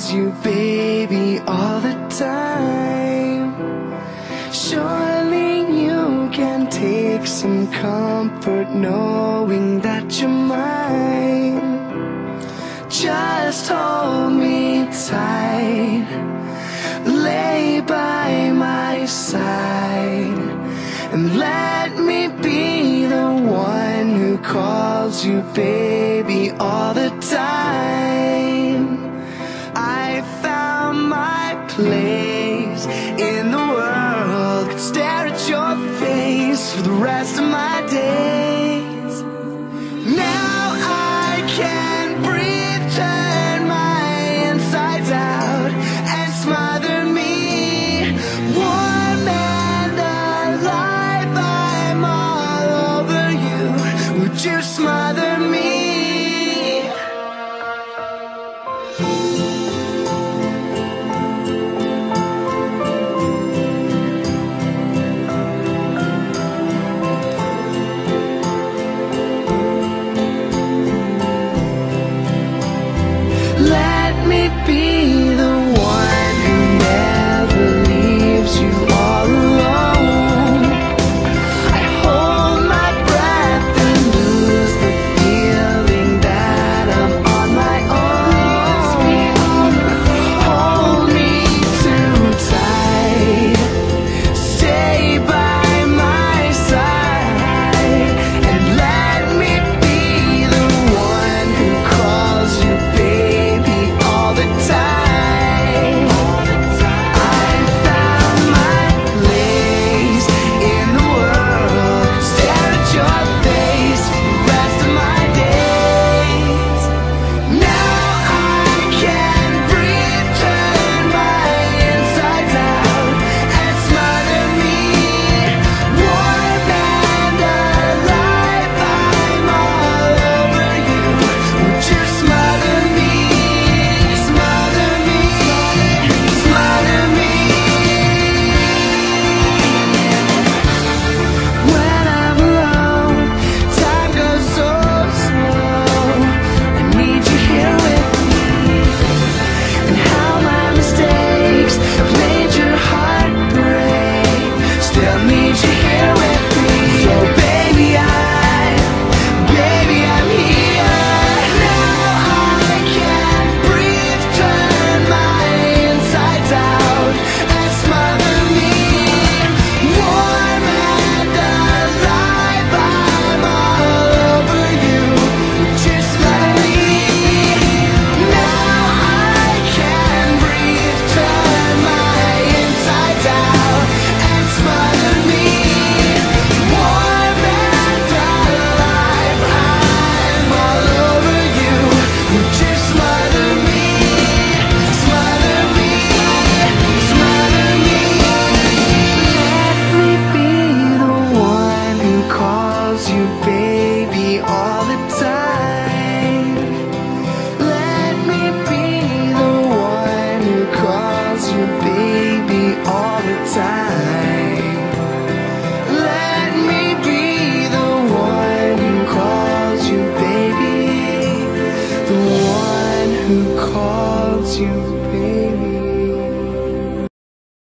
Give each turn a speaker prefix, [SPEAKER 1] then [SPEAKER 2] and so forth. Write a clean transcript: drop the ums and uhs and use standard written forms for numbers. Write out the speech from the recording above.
[SPEAKER 1] calls you baby all the time. Surely you can take some comfort knowing that you're mine. Just hold me tight, lay by my side, and let me be the one who calls you baby all the time. I found my place in the world, could stare at your face for the rest of my days. Now I can breathe, turn my insides out and smother me. Warm and alive, I'm all over you. Would you smother me? Let me be the one who never leaves you all alone. I hold my breath and lose the feeling that I'm on my own. Hold me too tight, stay by my side, and let me be the one who calls you baby all the time. I found my place in the world, stare at your face for the rest of my days. Now I can breathe, turn my insides out and smother me. Warm and alive, I'm all over you. Would you smother me? Smother me, smother me. When I'm alone, time goes so slow. I need you here with me, and how my mistakes have made your heart break. Still need you here with me. So baby, I'm here. Now I can breathe, turn my insides out and smother me. Warm and alive, I'm all over you. Would you smother me? Now I can breathe, turn my insides out and smother me. Warm and alive, I'm all over you. Would you smother me? Smother me, smother me. Let me be the one who calls you baby all the time. Let me be the one who calls you baby all the time. Let me be the one who calls you baby, the one who calls you